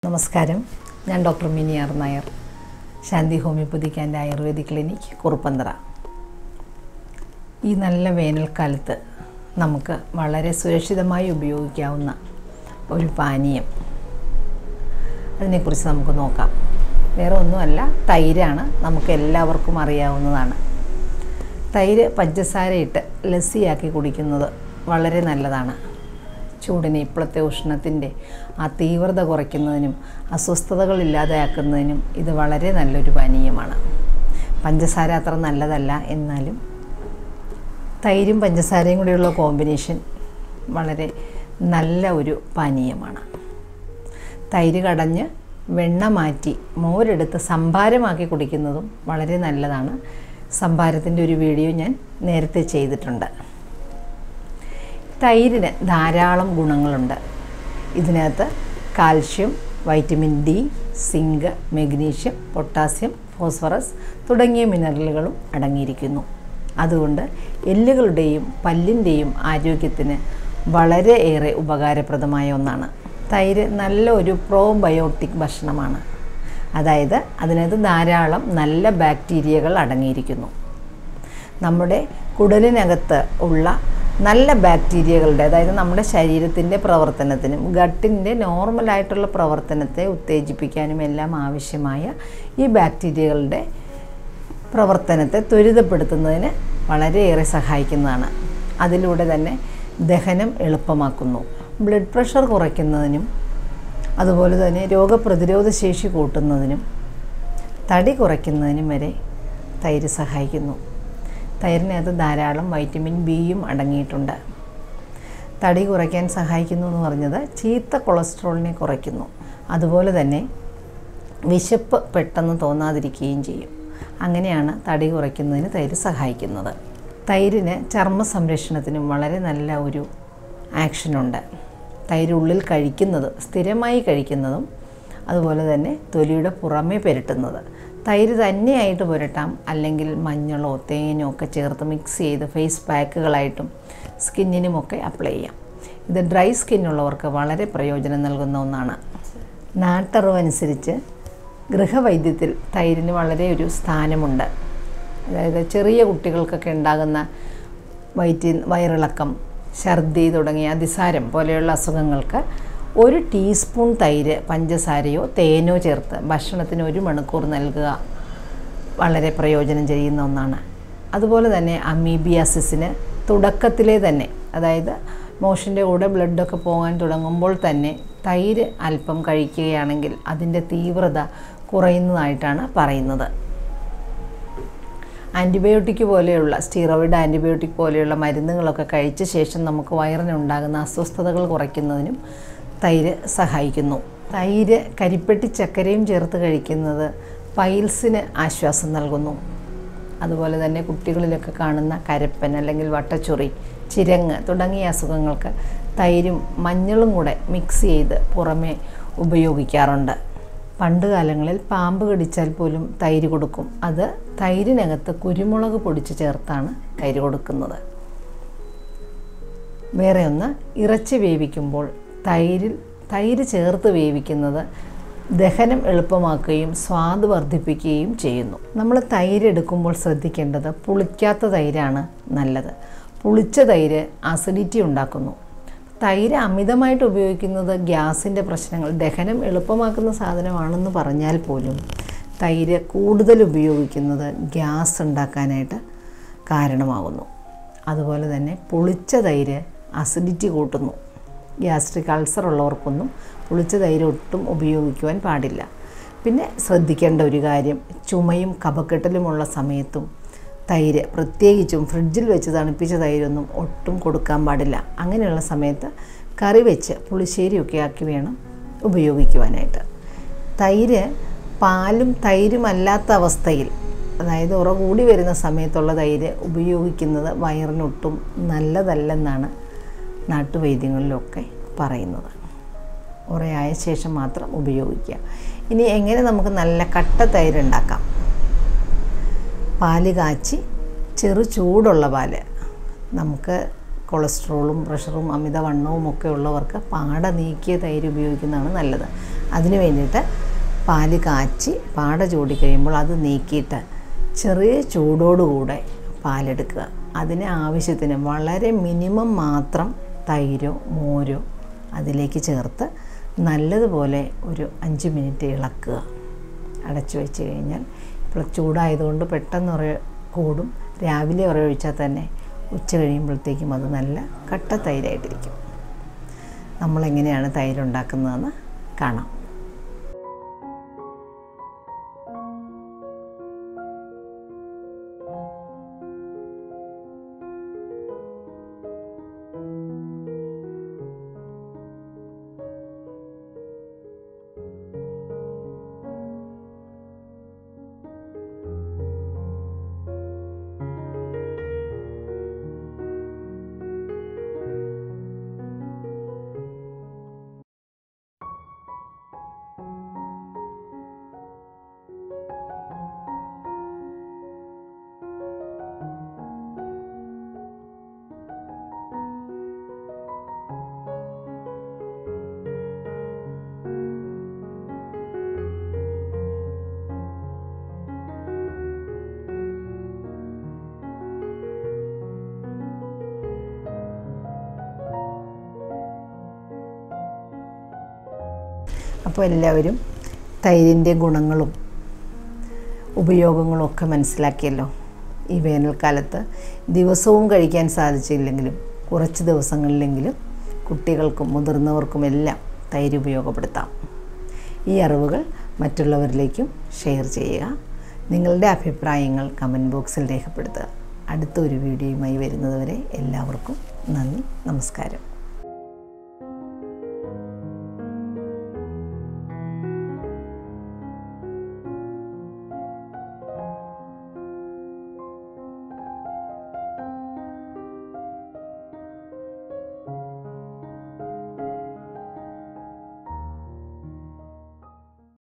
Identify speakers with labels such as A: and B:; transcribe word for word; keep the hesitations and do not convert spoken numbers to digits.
A: നമസ്കാരം, ഞാൻ doctor Mini R Nair, Shanti homoeopathic and ayurvedic clinic, Kuruppanthara. ഈ നല്ല വേനൽക്കാലത്ത് നമുക്ക് വളരെ സുരക്ഷിതമായി ഉപയോഗിക്കാവുന്ന ഒരു പാനീയം, അതിനെക്കുറിച്ച് നമുക്ക് നോക്കാം. വേറെ ഒന്നുമല്ല, തൈരാണ്. നമുക്ക് എല്ലാവർക്കും അറിയാവുന്നതാണ്. തൈര് പഞ്ചസാരയിട്ട് ലസ്സിയാക്കി കുടിക്കുന്നത് വളരെ നല്ലതാണ്. ചൂടിന്, ഇപ്പോഴത്തെ ഉഷ്ണത്തിൻ്റെ ആ തീവ്രത കുറയ്ക്കുന്നതിനും അസ്വസ്ഥതകൾ ഇല്ലാതെയാക്കുന്നതിനും ഇത് വളരെ നല്ലൊരു പാനീയമാണ്. പഞ്ചസാര അത്ര നല്ലതല്ല, എന്നാലും തൈരും പഞ്ചസാരയും കൂടെയുള്ള കോമ്പിനേഷൻ വളരെ നല്ല ഒരു പാനീയമാണ്. തൈര് കടഞ്ഞ് വെണ്ണ മാറ്റി മോരെടുത്ത് സംഭാരമാക്കി കുടിക്കുന്നതും വളരെ നല്ലതാണ്. സംഭാരത്തിൻ്റെ ഒരു വീഡിയോ ഞാൻ നേരത്തെ ചെയ്തിട്ടുണ്ട്. തൈരിന് ധാരാളം ഗുണങ്ങളുണ്ട്. ഇതിനകത്ത് calcium, vitamin D, zinc, magnesium, potassium, phosphorus തുടങ്ങിയ മിനറലുകളും അടങ്ങിയിരിക്കുന്നു. അതുകൊണ്ട് എല്ലുകളുടെയും പല്ലിൻ്റെയും ആരോഗ്യത്തിന് വളരെ ഏറെ ഉപകാരപ്രദമായ ഒന്നാണ്. തൈര് നല്ല ഒരു പ്രോബയോട്ടിക് ഭക്ഷണമാണ്. അതായത് അതിനകത്ത് ധാരാളം നല്ല ബാക്ടീരിയകൾ അടങ്ങിയിരിക്കുന്നു. നമ്മുടെ കുടലിനകത്ത് ഉള്ള നല്ല ബാക്ടീരിയകളുടെ, അതായത് നമ്മുടെ ശരീരത്തിൻ്റെ പ്രവർത്തനത്തിനും ഗട്ടിൻ്റെ നോർമലായിട്ടുള്ള പ്രവർത്തനത്തെ ഉത്തേജിപ്പിക്കാനും എല്ലാം ആവശ്യമായ ഈ ബാക്ടീരിയകളുടെ പ്രവർത്തനത്തെ ത്വരിതപ്പെടുത്തുന്നതിന് വളരെയേറെ സഹായിക്കുന്നതാണ്. അതിലൂടെ തന്നെ ദഹനം എളുപ്പമാക്കുന്നു. ബ്ലഡ് പ്രഷർ കുറയ്ക്കുന്നതിനും അതുപോലെ തന്നെ രോഗപ്രതിരോധ ശേഷി കൂട്ടുന്നതിനും തടി കുറയ്ക്കുന്നതിനും വരെ തൈര് സഹായിക്കുന്നു. തൈരിനകത്ത് ധാരാളം വൈറ്റമിൻ ബിയും അടങ്ങിയിട്ടുണ്ട്. തടി കുറയ്ക്കാൻ സഹായിക്കുന്നു എന്ന് പറഞ്ഞത് ചീത്ത കൊളസ്ട്രോളിനെ കുറയ്ക്കുന്നു. അതുപോലെ തന്നെ വിശപ്പ് പെട്ടെന്ന് തോന്നാതിരിക്കുകയും ചെയ്യും. അങ്ങനെയാണ് തടി കുറയ്ക്കുന്നതിന് തൈര് സഹായിക്കുന്നത്. തൈരിന് ചർമ്മ സംരക്ഷണത്തിനും വളരെ നല്ല ഒരു ആക്ഷനുണ്ട്. തൈര് ഉള്ളിൽ കഴിക്കുന്നത്, സ്ഥിരമായി കഴിക്കുന്നതും അതുപോലെ തന്നെ തൊലിയുടെ പുറമേ പുരട്ടുന്നത്. തൈര് തന്നെയായിട്ട് പുരട്ടാം, അല്ലെങ്കിൽ മഞ്ഞളോ തേനോ ഒക്കെ ചേർത്ത് മിക്സ് ചെയ്ത് ഫേസ് പാക്കുകളായിട്ടും സ്കിന്നിനുമൊക്കെ അപ്ലൈ ചെയ്യാം. ഇത് ഡ്രൈ സ്കിന്നുള്ളവർക്ക് വളരെ പ്രയോജനം നൽകുന്ന ഒന്നാണ്. നാട്ടറിവനുസരിച്ച് ഗൃഹവൈദ്യത്തിൽ തൈരിന് വളരെ ഒരു സ്ഥാനമുണ്ട്. അതായത് ചെറിയ കുട്ടികൾക്കൊക്കെ ഉണ്ടാകുന്ന വയറ്റി വയറിളക്കം, ഛർദി തുടങ്ങിയ അതിസാരം പോലെയുള്ള അസുഖങ്ങൾക്ക് ഒരു ടീസ്പൂൺ തൈര് പഞ്ചസാരയോ തേനോ ചേർത്ത് ഭക്ഷണത്തിന് ഒരു മണിക്കൂർ നൽകുക വളരെ പ്രയോജനം ചെയ്യുന്ന ഒന്നാണ്. അതുപോലെ തന്നെ അമീബിയാസിസിന് തുടക്കത്തിലേ തന്നെ, അതായത് മോഷൻ്റെ കൂടെ ബ്ലഡൊക്കെ പോകാൻ തുടങ്ങുമ്പോൾ തന്നെ തൈര് അല്പം കഴിക്കുകയാണെങ്കിൽ അതിൻ്റെ തീവ്രത കുറയുന്നതായിട്ടാണ് പറയുന്നത്. ആൻറ്റിബയോട്ടിക് പോലെയുള്ള സ്റ്റീറോയിഡ് ആൻറ്റിബയോട്ടിക് പോലെയുള്ള മരുന്നുകളൊക്കെ കഴിച്ച ശേഷം നമുക്ക് വയറിനുണ്ടാകുന്ന അസ്വസ്ഥതകൾ കുറയ്ക്കുന്നതിനും തൈര് സഹായിക്കുന്നു. തൈര് കരിപ്പെട്ടി ചക്കരയും ചേർത്ത് കഴിക്കുന്നത് പൈൽസിന് ആശ്വാസം നൽകുന്നു. അതുപോലെ തന്നെ കുട്ടികളിലൊക്കെ കാണുന്ന കരപ്പൻ അല്ലെങ്കിൽ വട്ടച്ചൊറി, ചിരങ്ങ് തുടങ്ങിയ അസുഖങ്ങൾക്ക് തൈരും മഞ്ഞളും കൂടെ മിക്സ് ചെയ്ത് പുറമേ ഉപയോഗിക്കാറുണ്ട്. പണ്ട് കാലങ്ങളിൽ പാമ്പ് കടിച്ചാൽ പോലും തൈര് കൊടുക്കും. അത് തൈരിനകത്ത് കുരുമുളക് പൊടിച്ച് ചേർത്താണ് തൈര് കൊടുക്കുന്നത്. വേറെ ഒന്ന്, ഇറച്ചി വേവിക്കുമ്പോൾ തൈരിൽ തൈര് ചേർത്ത് വേവിക്കുന്നത് ദഹനം എളുപ്പമാക്കുകയും സ്വാദ് വർദ്ധിപ്പിക്കുകയും ചെയ്യുന്നു. നമ്മൾ തൈര് എടുക്കുമ്പോൾ ശ്രദ്ധിക്കേണ്ടത് പുളിക്കാത്ത തൈരാണ് നല്ലത്. പുളിച്ച തൈര് അസിഡിറ്റി ഉണ്ടാക്കുന്നു. തൈര് അമിതമായിട്ട് ഉപയോഗിക്കുന്നത് ഗ്യാസിൻ്റെ പ്രശ്നങ്ങൾ, ദഹനം എളുപ്പമാക്കുന്ന സാധനമാണെന്ന് പറഞ്ഞാൽ പോലും തൈര് കൂടുതൽ ഉപയോഗിക്കുന്നത് ഗ്യാസ് ഉണ്ടാക്കാനായിട്ട് കാരണമാകുന്നു. അതുപോലെ തന്നെ പുളിച്ച തൈര് അസിഡിറ്റി കൂട്ടുന്നു. ഗ്യാസ്ട്രിക് അൾസർ ഉള്ളവർക്കൊന്നും പുളിച്ച തൈര് ഒട്ടും ഉപയോഗിക്കുവാൻ പാടില്ല. പിന്നെ ശ്രദ്ധിക്കേണ്ട ഒരു കാര്യം, ചുമയും കഫക്കെട്ടലുമുള്ള സമയത്തും തൈര്, പ്രത്യേകിച്ചും ഫ്രിഡ്ജിൽ വെച്ച് തണുപ്പിച്ച തൈരൊന്നും ഒട്ടും കൊടുക്കാൻ പാടില്ല. അങ്ങനെയുള്ള സമയത്ത് കറി വെച്ച് പുളിശ്ശേരിയൊക്കെ ആക്കി വേണം ഉപയോഗിക്കുവാനായിട്ട്. തൈര് പാലും തൈരുമല്ലാത്ത അവസ്ഥയിൽ, അതായത് ഉറ കൂടി വരുന്ന സമയത്തുള്ള തൈര് ഉപയോഗിക്കുന്നത് വയറിനൊട്ടും നല്ലതല്ലെന്നാണ് നാട്ടുവൈദ്യങ്ങളിലൊക്കെ പറയുന്നത്. ഉറയായ ശേഷം മാത്രം ഉപയോഗിക്കുക. ഇനി എങ്ങനെ നമുക്ക് നല്ല കട്ട തൈര് ഉണ്ടാക്കാം? പാല് കാച്ചി, ചെറു ചൂടുള്ള പാല്, നമുക്ക് കൊളസ്ട്രോളും പ്രഷറും അമിതവണ്ണവും ഒക്കെ ഉള്ളവർക്ക് പാട നീക്കിയ തൈര് ഉപയോഗിക്കുന്നതാണ് നല്ലത്. അതിന് വേണ്ടിയിട്ട് പാല് കാച്ചി പാട ചൂടി കഴിയുമ്പോൾ അത് നീക്കിയിട്ട് ചെറിയ ചൂടോടുകൂടെ പാലെടുക്കുക. അതിന് ആവശ്യത്തിന് വളരെ മിനിമം മാത്രം തൈരോ മോരോ അതിലേക്ക് ചേർത്ത് നല്ലതുപോലെ ഒരു അഞ്ച് മിനിറ്റ് ഇളക്കുക. അടച്ചു വെച്ച് കഴിഞ്ഞാൽ ഇപ്പോൾ ചൂടായതുകൊണ്ട് പെട്ടെന്ന് ഉറ കൂടും. രാവിലെ ഉറ ഒഴിച്ചാൽ തന്നെ ഉച്ച കഴിയുമ്പോഴത്തേക്കും അത് നല്ല കട്ട തൈരായിട്ടിരിക്കും. നമ്മളെങ്ങനെയാണ് തൈരുണ്ടാക്കുന്നതെന്ന് കാണാം. അപ്പോൾ എല്ലാവരും തൈരിൻ്റെ ഗുണങ്ങളും ഉപയോഗങ്ങളും ഒക്കെ മനസ്സിലാക്കിയല്ലോ. ഈ വേനൽക്കാലത്ത് ദിവസവും കഴിക്കാൻ സാധിച്ചില്ലെങ്കിലും കുറച്ച് ദിവസങ്ങളിലെങ്കിലും കുട്ടികൾക്കും മുതിർന്നവർക്കും എല്ലാം തൈര് ഉപയോഗപ്പെടുത്താം. ഈ അറിവുകൾ മറ്റുള്ളവരിലേക്കും ഷെയർ ചെയ്യുക. നിങ്ങളുടെ അഭിപ്രായങ്ങൾ കമൻറ്റ് ബോക്സിൽ രേഖപ്പെടുത്തുക. അടുത്ത ഒരു വീഡിയോയുമായി വരുന്നതുവരെ എല്ലാവർക്കും നന്ദി, നമസ്കാരം.